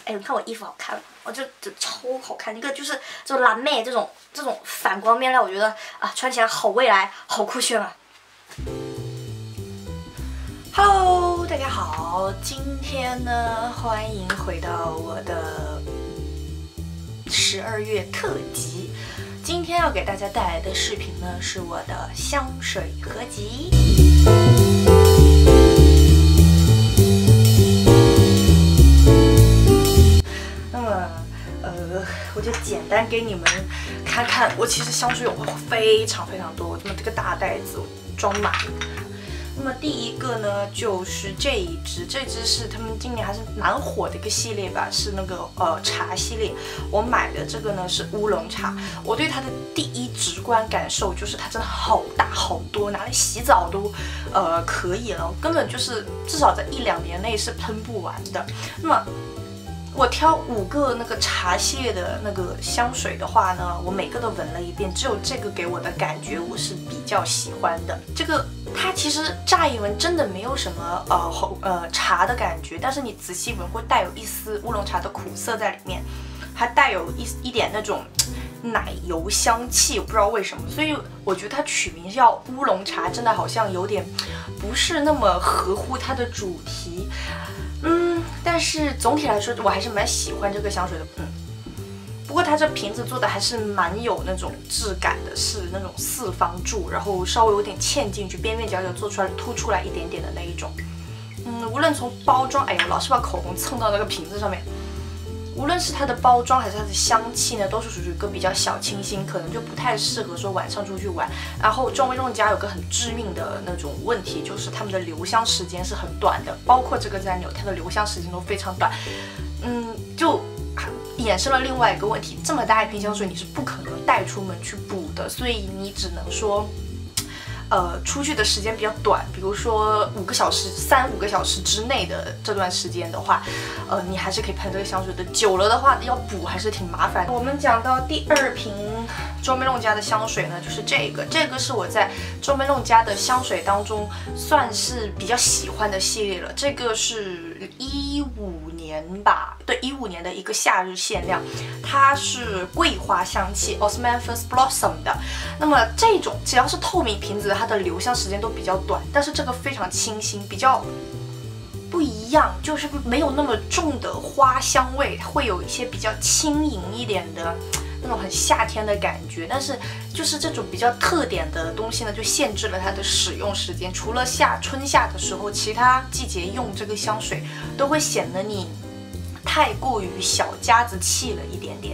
哎，你看我衣服好看吗？我就超好看，一个就是这种蓝妹这种反光面料，我觉得啊穿起来好未来，好酷炫啊。Hello， 大家好，今天呢，欢迎回到我的12月特辑。今天要给大家带来的视频呢，是我的香水合集。那么，我就简单给你们看看，我其实香水有非常多，这么这个大袋子我装满了。那么第一个呢，就是这一支，这支是他们今年还是蛮火的一个系列吧，是那个茶系列。我买的这个呢是乌龙茶，我对它的第一直观感受就是它真的好大好多，拿来洗澡都可以了，根本就是至少在1-2年内是喷不完的。那么我挑5个那个茶系列的那个香水的话呢，我每个都闻了一遍，只有这个给我的感觉我是比较喜欢的。这个它其实乍一闻真的没有什么茶的感觉，但是你仔细闻会带有一丝乌龙茶的苦涩在里面，还带有一点那种奶油香气，我不知道为什么，所以我觉得它取名叫乌龙茶，真的好像有点不是那么合乎它的主题。但是总体来说，我还是蛮喜欢这个香水的。不过它这瓶子做的还是蛮有那种质感的，是那种4方柱，然后稍微有点嵌进去，边边角角做出来凸出来一点点的那一种。无论从包装，哎呀，老是把口红蹭到那个瓶子上面。无论是它的包装还是它的香气呢，都是属于一个比较小清新，可能就不太适合说晚上出去玩。然后中威弄家有个很致命的那种问题，就是他们的留香时间是很短的，包括这个在纽，它的留香时间都非常短。就衍生了另外一个问题，这么大一瓶香水你是不可能带出门去补的，所以你只能说出去的时间比较短，比如说3-5个小时之内的这段时间的话，你还是可以喷这个香水的。久了的话要补还是挺麻烦的。我们讲到第2瓶Jo Malone家的香水呢，就是这个是我在Jo Malone家的香水当中算是比较喜欢的系列了。这个是15年吧，对，15年的一个夏日限量，它是桂花香气 Osmanthus Blossom 的。那么这种只要是透明瓶子，它的留香时间都比较短，但是这个非常清新，比较不一样，就是没有那么重的花香味，会有一些比较轻盈一点的那种很夏天的感觉。但是就是这种比较特点的东西呢，就限制了它的使用时间。除了春夏的时候，其他季节用这个香水都会显得你太过于小家子气了一点点。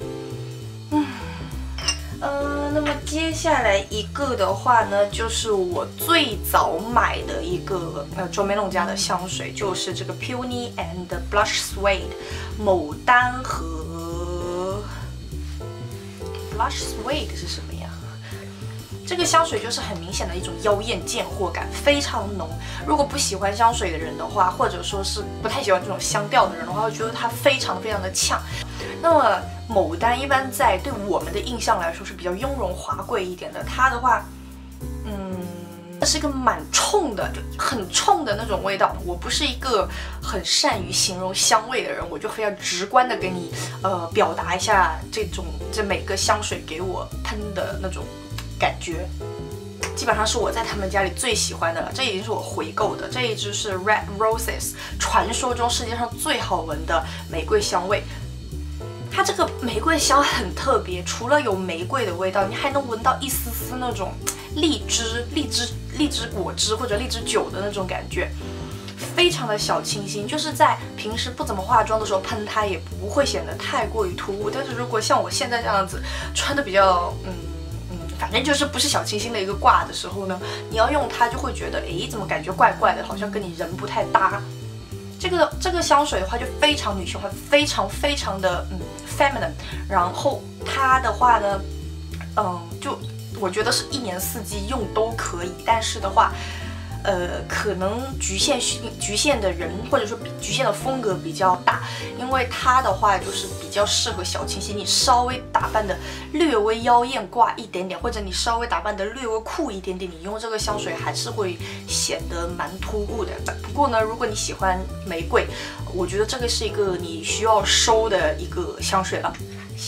那么接下来一个的话呢，就是我最早买的一个Jo Malone家的香水，就是这个 Peony and Blush Suede 牡丹和 Blush Suede 是什么呀？这个香水就是很明显的一种妖艳贱货感，非常浓。如果不喜欢香水的人的话，或者说是不太喜欢这种香调的人的话，会觉得它非常的呛。那么牡丹一般在对我们的印象来说是比较雍容华贵一点的，它的话，是一个蛮冲的，就很冲的那种味道。我不是一个很善于形容香味的人，我就非常直观的给你表达一下这每个香水给我喷的那种感觉。基本上是我在他们家里最喜欢的了，这已经是我回购的。这一支是 Red Roses， 传说中世界上最好闻的玫瑰香味。它这个玫瑰香很特别，除了有玫瑰的味道，你还能闻到一丝丝那种荔枝果汁或者荔枝酒的那种感觉，非常的小清新。就是在平时不怎么化妆的时候喷它也不会显得太过于突兀。但是如果像我现在这样子穿的比较反正就是不是小清新的一个挂的时候呢，你要用它就会觉得怎么感觉怪怪的，好像跟你人不太搭。这个香水的话就非常女性化，非常的feminine。然后它的话呢，就我觉得是1年4季用都可以。但是的话， 可能局限的人，或者说局限的风格比较大，因为它的话就是比较适合小清新，你稍微打扮的略微妖艳挂一点点，或者你稍微打扮的略微酷一点点，你用这个香水还是会显得蛮突兀的。不过呢，如果你喜欢玫瑰，我觉得这个是一个你需要收的一个香水了。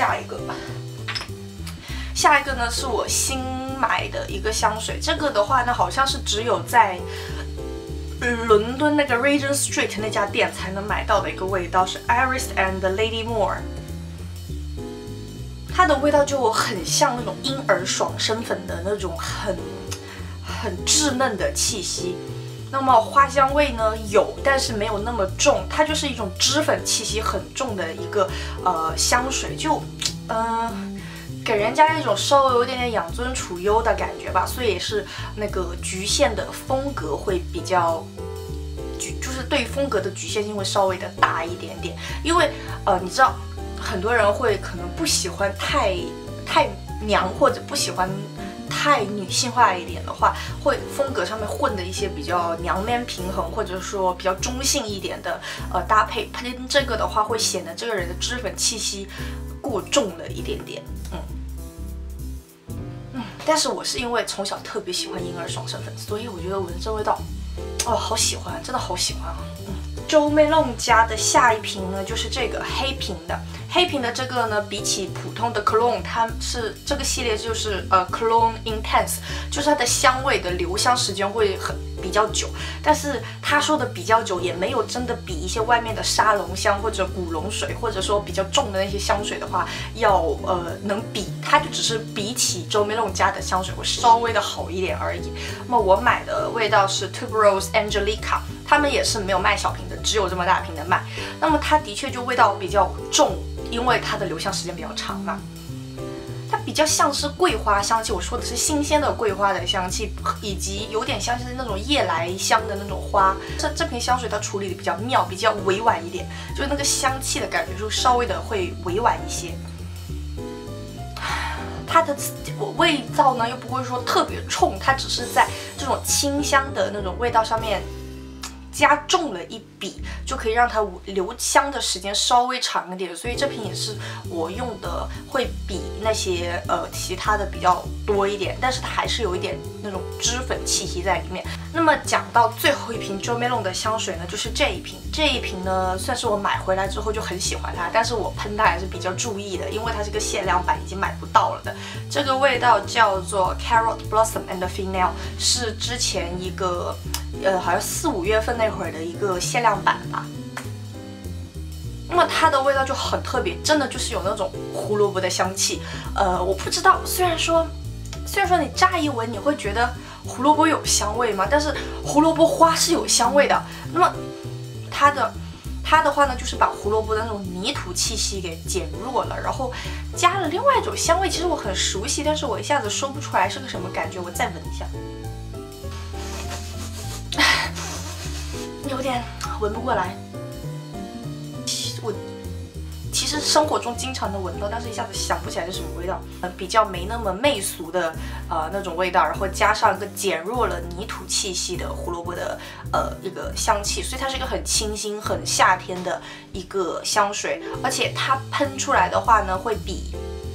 下一个呢是我新买的一个香水，这个的话呢好像是只有在伦敦那个 Regent Street 那家店才能买到的一个味道，是 Iris and Lady Moore。它的味道就很像那种婴儿爽身粉的那种很稚嫩的气息。那么花香味呢有，但是没有那么重，它就是一种脂粉气息很重的一个香水，就给人家一种稍微有点点养尊处优的感觉吧，所以也是那个局限的风格会比较，就是对风格的局限性会稍微的大一点点，因为你知道很多人会可能不喜欢太娘，或者不喜欢太女性化一点的话，会风格上面混的一些比较娘 man 平衡，或者说比较中性一点的搭配，喷这个的话会显得这个人的脂粉气息过重了一点点，但是我是因为从小特别喜欢婴儿爽身粉，所以我觉得闻这味道，好喜欢，真的好喜欢啊。Jo Malone 家的下一瓶呢，就是这个黑瓶的。黑瓶的这个呢，比起普通的 Cologne， 它是这个系列就是Cologne Intense， 就是它的香味的留香时间会比较久。但是他说的比较久，也没有真的比一些外面的沙龙香或者古龙水，或者说比较重的那些香水的话，要能比，它就只是比起 Jo Malone 家的香水会稍微的好一点而已。那么我买的味道是 Tuberose Angelica。他们也是没有卖小瓶的，只有这么大瓶的卖。那么它的确就味道比较重，因为它的留香时间比较长嘛。它比较像是桂花香气，我说的是新鲜的桂花的香气，以及有点像是那种夜来香的那种花。这瓶香水它处理的比较妙，比较委婉一点，就是那个香气的感觉就稍微的会委婉一些。它的味道呢又不会说特别冲，它只是在这种清香的那种味道上面加重了一笔，就可以让它留香的时间稍微长一点，所以这瓶也是我用的会比那些其他的比较多一点，但是它还是有一点那种脂粉气息在里面。那么讲到最后一瓶 Jo Malone 的香水呢，就是这一瓶。这一瓶呢，算是我买回来之后就很喜欢它，但是我喷它还是比较注意的，因为它是个限量版，已经买不到了的。这个味道叫做 Carrot Blossom and Fennel， 是之前一个好像4、5月份那会儿的一个限量版吧。那么它的味道就很特别，真的就是有那种胡萝卜的香气。我不知道，虽然说你乍一闻你会觉得胡萝卜有香味嘛，但是胡萝卜花是有香味的。那么它的话呢，就是把胡萝卜的那种泥土气息给减弱了，然后加了另外一种香味，其实我很熟悉，但是我一下子说不出来是个什么感觉。我再闻一下，有点闻不过来。我其实生活中经常能闻到，但是一下子想不起来是什么味道。比较没那么媚俗的那种味道，然后加上一个减弱了泥土气息的胡萝卜的一个香气，所以它是一个很清新、很夏天的一个香水。而且它喷出来的话呢，会比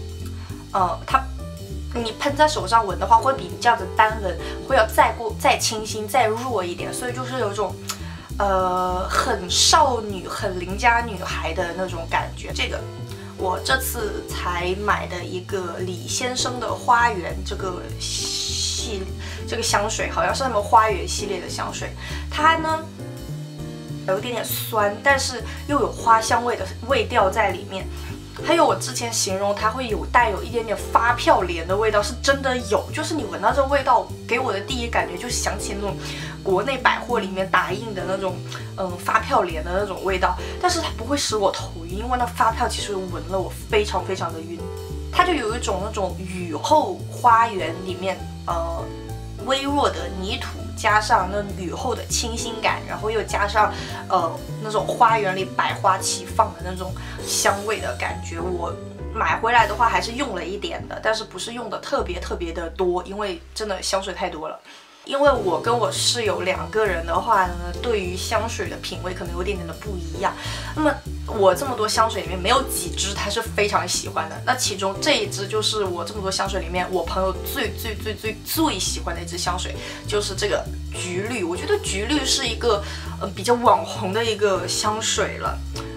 你喷在手上闻的话，会比你这样子单闻会要再清新、再弱一点，所以就是有一种很少女、很邻家女孩的那种感觉。这个我这次才买的一个李先生的花园这个香水，好像是他们花园系列的香水。它呢有一点点酸，但是又有花香味的味调在里面。还有我之前形容它会带有一点点发票莲的味道，是真的有，就是你闻到这味道，给我的第一感觉就是想起那种国内百货里面打印的那种发票莲的那种味道，但是它不会使我头晕，因为那发票其实闻了我非常非常的晕。它就有一种那种雨后花园里面微弱的泥土，加上那雨后的清新感，然后又加上那种花园里百花齐放的那种香味的感觉。我买回来的话还是用了一点的，但是不是用的特别的多，因为真的香水太多了。 因为我跟我室友2个人的话呢，对于香水的品味可能有点点的不一样。那么我这么多香水里面没有几支他是非常喜欢的，那其中这一支就是我这么多香水里面我朋友最喜欢的一支香水，就是这个橘绿。我觉得橘绿是一个比较网红的一个香水了，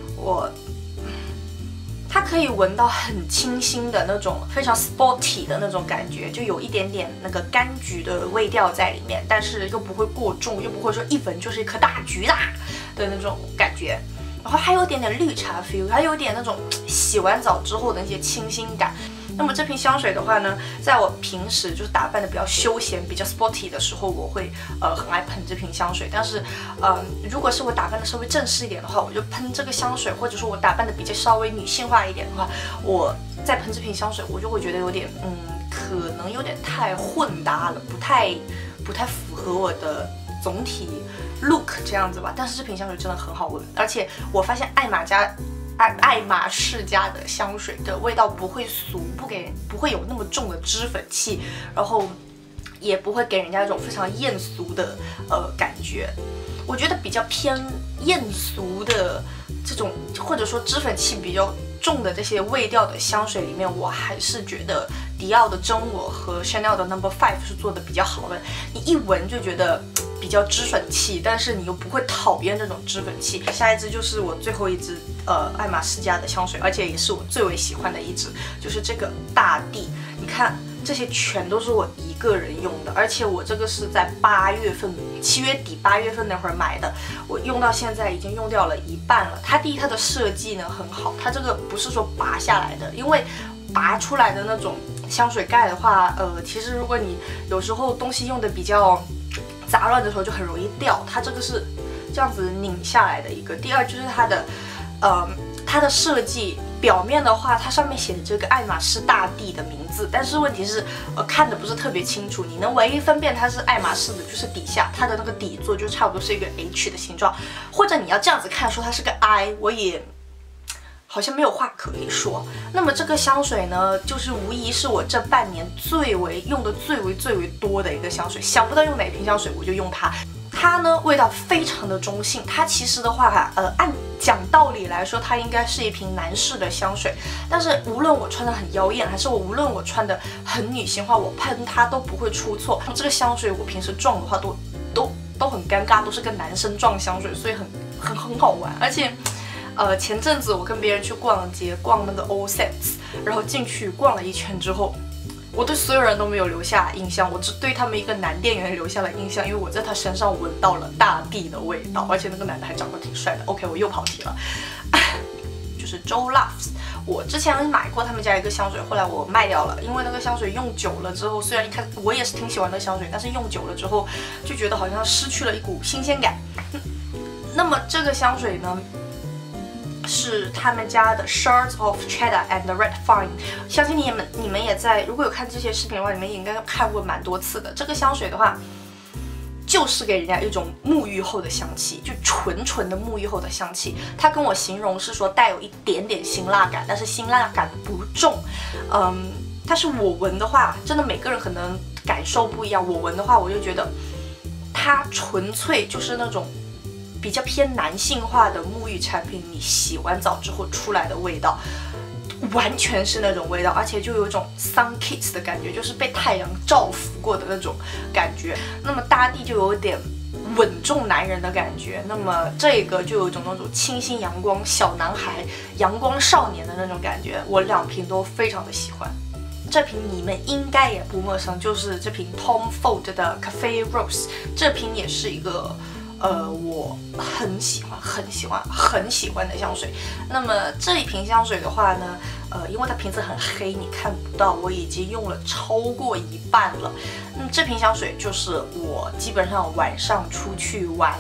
它可以闻到很清新的那种非常 sporty 的那种感觉，就有一点点那个柑橘的味道在里面，但是又不会过重，又不会说一闻就是一颗大橘啦的那种感觉。然后还有一点点绿茶 feel， 还有一点那种洗完澡之后的那些清新感。那么这瓶香水的话呢，在我平时就是打扮的比较休闲、比较 sporty 的时候，我会很爱喷这瓶香水。但是如果是我打扮的稍微正式一点的话，我就喷这个香水；或者说我打扮的比较稍微女性化一点的话，我再喷这瓶香水，我就会觉得有点可能有点太混搭了，不太符合我的总体 look 这样子吧。但是这瓶香水真的很好闻，而且我发现爱马仕家的香水的味道不会俗，不会有那么重的脂粉气，然后也不会给人家一种非常艳俗的感觉。我觉得比较偏艳俗的这种，或者说脂粉气比较重的这些味调的香水里面，我还是觉得迪奥的真我和 Chanel 的 No.5 是做的比较好的。你一闻就觉得比较脂粉气，但是你又不会讨厌这种脂粉气。下一支就是我最后一支爱马仕家的香水，而且也是我最为喜欢的一支，就是这个大地。你看这些全都是我一个人用的，而且我这个是在7月底8月份那会儿买的，我用到现在已经用掉了一半了。它的设计呢很好，它这个不是说拔下来的，因为拔出来的那种香水盖的话，其实如果你有时候东西用的比较杂乱的时候就很容易掉，它这个是这样子拧下来的一个。第二就是它的设计，表面的话它上面写的这个爱马仕大地的名字，但是问题是看的不是特别清楚，你能唯一分辨它是爱马仕的就是底下它的那个底座就差不多是一个 H 的形状，或者你要这样子看说它是个 I， 我也好像没有话可以说。那么这个香水呢，就是无疑是我这半年用的最为多的一个香水，想不到用哪瓶香水我就用它。它呢味道非常的中性，它其实的话按讲道理来说，它应该是一瓶男士的香水，但是无论我穿的很妖艳，还是无论我穿的很女性化，我喷它都不会出错。这个香水我平时撞的话都很尴尬，都是跟男生撞香水，所以很好玩。而且前阵子我跟别人去逛街，逛那个 All Sense， 然后进去逛了一圈之后，我对所有人都没有留下印象，我只对他们一个男店员留下了印象，因为我在他身上闻到了大地的味道，而且那个男的还长得挺帅的。OK， 我又跑题了，就是 Joe Loves。我之前买过他们家一个香水，后来我卖掉了，因为那个香水用久了之后，虽然一开始我也是挺喜欢那个香水，但是用久了之后就觉得好像失去了一股新鲜感。那么这个香水呢，是他们家的 Shards of Cheddar and Red Fine， 相信你们也在，如果有看这些视频的话，你们也应该看过蛮多次的。这个香水的话，就是给人家一种沐浴后的香气，就纯的沐浴后的香气。它跟我形容是说带有一点点辛辣感，但是辛辣感不重。但是我闻的话，真的每个人可能感受不一样。我闻的话，我就觉得它纯粹就是那种比较偏男性化的沐浴产品，你洗完澡之后出来的味道，完全是那种味道，而且就有一种 sun kiss 的感觉，就是被太阳照拂过的那种感觉。那么大地就有点稳重男人的感觉，那么这个就有一种那种清新阳光小男孩、阳光少年的那种感觉。我2瓶都非常的喜欢。这瓶你们应该也不陌生，就是这瓶 Tom Ford 的 Cafe Rose， 这瓶也是一个我很喜欢的香水。那么这一瓶香水的话呢，因为它瓶子很黑，你看不到，我已经用了超过一半了。这瓶香水就是我基本上晚上出去玩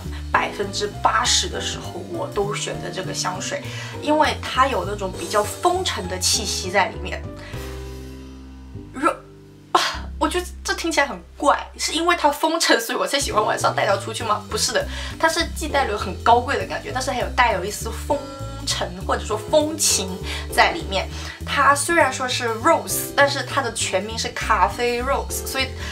80%的时候，我都选择这个香水，因为它有那种比较风尘的气息在里面。我觉得这听起来很怪，是因为它风尘，所以我才喜欢晚上带它出去吗？不是的，它是既带有很高贵的感觉，但是还有带有一丝风尘或者说风情在里面。它虽然说是 Rose， 但是它的全名是咖啡 Rose， 所以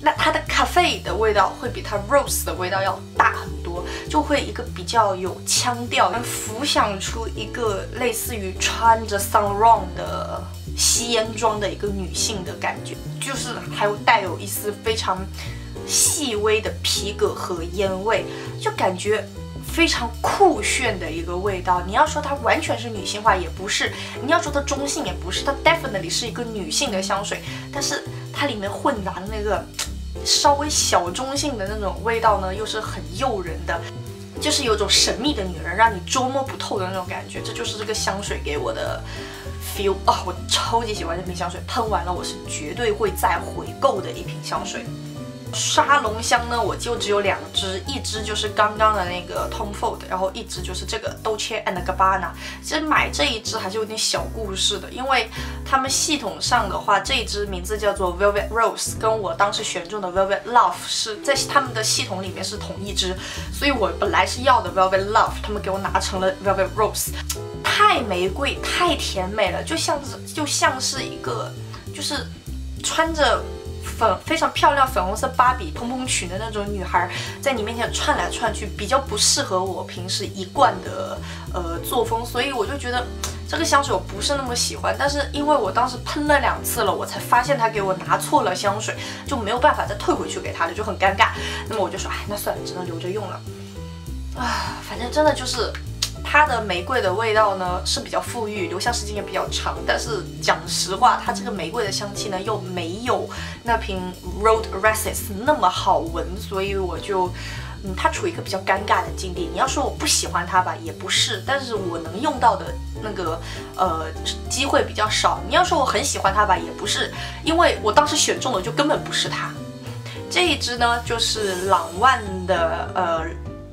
那它的咖啡的味道会比它 rose 的味道要大很多，就会一个比较有腔调，能浮想出一个类似于穿着 Saint Laurent 的吸烟装的一个女性的感觉，就是还有带有一丝非常细微的皮革和烟味，就感觉非常酷炫的一个味道。你要说它完全是女性化也不是，你要说它中性也不是，它 definitely 是一个女性的香水，但是它里面混杂的那个稍微小中性的那种味道呢，又是很诱人的，就是有种神秘的女人让你捉摸不透的那种感觉。这就是这个香水给我的 feel 啊，我超级喜欢这瓶香水，喷完了我是绝对会再回购的一瓶香水。沙龙香呢，我就只有2支，一支就是刚刚的那个 Tom Ford， 然后一支就是这个 Dolce & Gabbana。其实买这一支还是有点小故事的，因为他们系统上的话，这一支名字叫做 Velvet Rose， 跟我当时选中的 Velvet Love 是在他们的系统里面是同一支，所以我本来是要的 Velvet Love， 他们给我拿成了 Velvet Rose， 太玫瑰太甜美了，就像是一个就是穿着非常漂亮粉红色芭比蓬蓬裙的那种女孩，在你面前窜来窜去，比较不适合我平时一贯的作风，所以我就觉得这个香水我不是那么喜欢。但是因为我当时喷了2次了，我才发现他给我拿错了香水，就没有办法再退回去给他了，就很尴尬。那么我就说，哎，那算了，只能留着用了。啊，反正真的就是。它的玫瑰的味道呢是比较富裕，留香时间也比较长，但是讲实话，它这个玫瑰的香气呢又没有那瓶 Road Oasis 那么好闻，所以我就，它处于一个比较尴尬的境地。你要说我不喜欢它吧，也不是，但是我能用到的那个机会比较少。你要说我很喜欢它吧，也不是，因为我当时选中的就根本不是它。这一支呢就是朗万的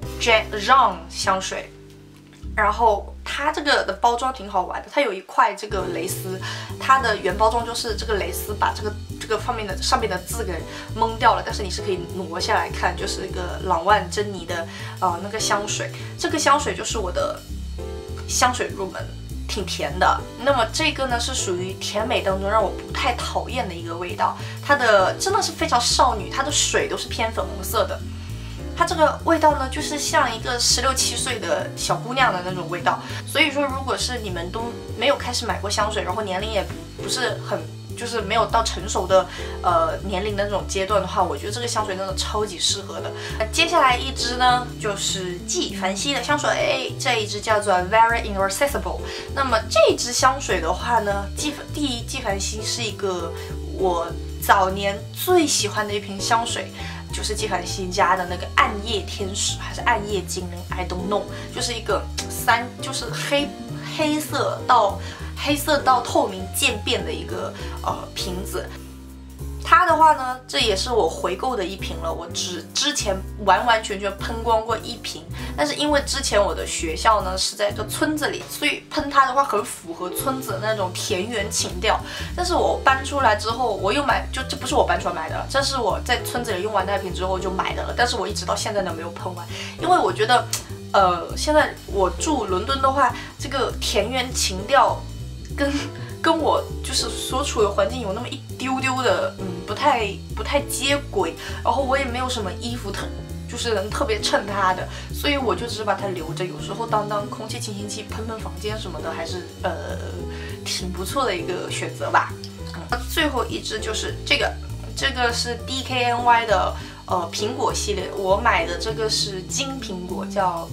Jean 香水。然后它这个的包装挺好玩的，它有一块这个蕾丝，它的原包装就是这个蕾丝把这个上面的字给蒙掉了，但是你是可以挪下来看，就是一个朗万珍妮的那个香水，这个香水就是我的香水入门，挺甜的。那么这个呢是属于甜美当中让我不太讨厌的一个味道，它的真的是非常少女，它的水都是偏粉红色的。它这个味道呢，就是像一个16、17岁的小姑娘的那种味道。所以说，如果是你们都没有开始买过香水，然后年龄也不是很，就是没有到成熟的年龄的那种阶段的话，我觉得这个香水真的超级适合的。接下来一支呢，就是纪梵希的香水，这一支叫做 Very Inaccessible。那么这支香水的话呢，纪梵希是一个我早年最喜欢的一瓶香水。就是纪梵希家的那个暗夜天使还是暗夜精灵 ，I don't know， 就是一个就是黑色到透明渐变的一个瓶子。它的话呢，这也是我回购的一瓶了。我之前完全喷光过一瓶，但是因为之前我的学校呢是在一个村子里，所以喷它的话很符合村子的那种田园情调。但是我搬出来之后，我又买，这不是我搬出来买的，这是我在村子里用完那瓶之后就买的了。但是我一直到现在都没有喷完，因为我觉得，现在我住伦敦的话，这个田园情调跟我就是所处的环境有那么一丢丢的，不太接轨，然后我也没有什么衣服就是能特别衬它的，所以我就只是把它留着，有时候当空气清新剂喷房间什么的，还是挺不错的一个选择吧。最后一支就是这个是 DKNY 的苹果系列，我买的这个是金苹果，叫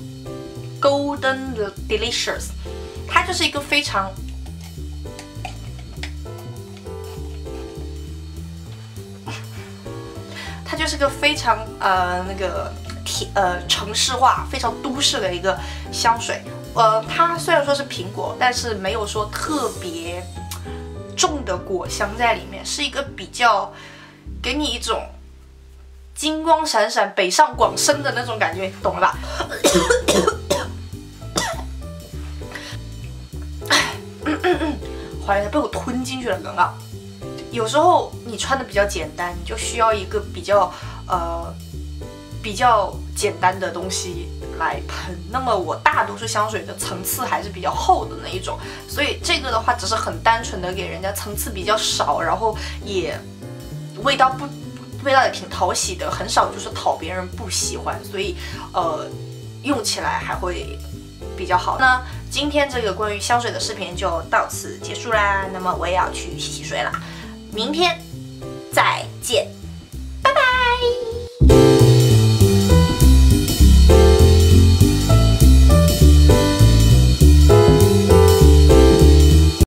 Golden Delicious， 它就是一个非常那个城市化、非常都市的一个香水。它虽然说是苹果，但是没有说特别重的果香在里面，是一个比较给你一种金光闪闪、北上广深的那种感觉，懂了吧？好像被我吞进去了，刚刚。有时候你穿的比较简单，你就需要一个比较简单的东西来喷。那么我大多数香水的层次还是比较厚的那一种，所以这个的话只是很单纯的给人家层次比较少，然后也味道味道也挺讨喜的，很少就是讨别人不喜欢，所以用起来还会比较好。那今天这个关于香水的视频就到此结束啦，那么我也要去洗洗睡了，明天再见，拜拜。